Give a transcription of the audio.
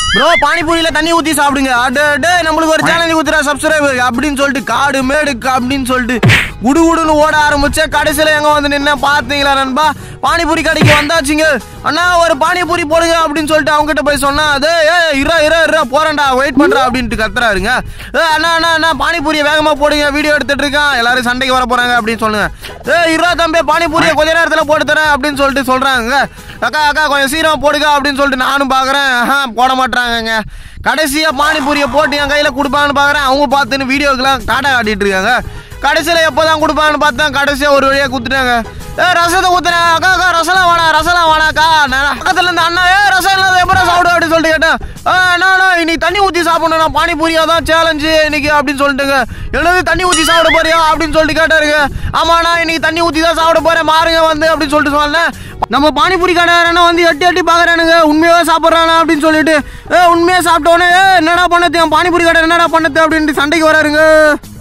Bro பானிபூரியில தண்ணி ஊத்தி சாப்பிடுங்க. அடே நம்மளுக்கு ஒரு சேலஞ்ச் ஊத்துறா சப்ஸ்கிரைபர் அப்படின்னு சொல்லிட்டு காடு மேடு அப்படின்னு சொல்லிட்டு குடுகுடுன்னு ஓட ஆரம்பிச்ச கடைசியில எங்க வந்து நின்ன பாத்தீங்களா நண்பா? பானிபூரி கடைக்கு வந்தாச்சுங்க. அண்ணா ஒரு பானிபூரி போடுங்க அப்படின்னு சொல்லிட்டு அவங்க கிட்ட போய் சொன்னா அது இரா போறேன்டா வெயிட் பண்றா அப்படின்ட்டு கத்துறாருங்க. அண்ணா பானிபூரியை வேகமா போடுங்க, வீடியோ எடுத்துட்டு இருக்கான், எல்லாரும் சண்டைக்கு வர போறாங்க அப்படின்னு சொல்லுங்க. இரா தம்பி பானிபூரியை கொஞ்ச நேரத்துல போட்டு தரேன் அப்படின்னு சொல்லிட்டு சொல்றாங்க. அக்கா கொஞ்சம் சீக்கிரம் போடுங்க அப்படின்னு சொல்லிட்டு நானும் பாக்குறேன், போட மாட்டாங்க. கடைசியா பானிபூரியை போட்டு என் கையில கொடுப்பாங்கன்னு பாக்குறேன். அவங்க பார்த்துன்னு வீடியோக்கெல்லாம் டாட்டா காட்டிட்டு இருக்காங்க. கடைசியில எப்பதான் கொடுப்பாங்கன்னு பார்த்தா கடைசியா ஒரு வழியா குத்துட்டாங்க. ரசத்தை ஊத்துறேன். அக்கா ரசலாம் வாடாக்கா. பக்கத்துல இருந்து அண்ணா ரசம் இல்லாத எப்பறம் சாப்பிடு அப்படின்னு சொல்லிட்டு கேட்டேன். அண்ணா இன்னைக்கு தண்ணி ஊற்றி சாப்பிடணும், நான் பானிபூரியா தான் சேலஞ்சு இன்னைக்கு அப்படின்னு சொல்லிட்டுங்க. என்னது தண்ணி ஊற்றி சாப்பிட போறியா அப்படின்னு சொல்லிட்டு கேட்டாருங்க. ஆமாண்ணா இன்னைக்கு தண்ணி ஊற்றி தான் சாப்பிட போறேன் மாறுங்க வந்து அப்படின்னு சொல்லிட்டு சொன்னேன். நம்ம பானிபூரி கடையாரனா வந்து எட்டி பாக்குறானுங்க, உண்மையாவே சாப்பிட்றானா அப்படின்னு சொல்லிட்டு உண்மையா சாப்பிட்டோன்னே என்னடா பண்ணது பானிபூரி கடை என்னடா பண்ணது அப்படின்ட்டு சண்டைக்கு வராருங்க.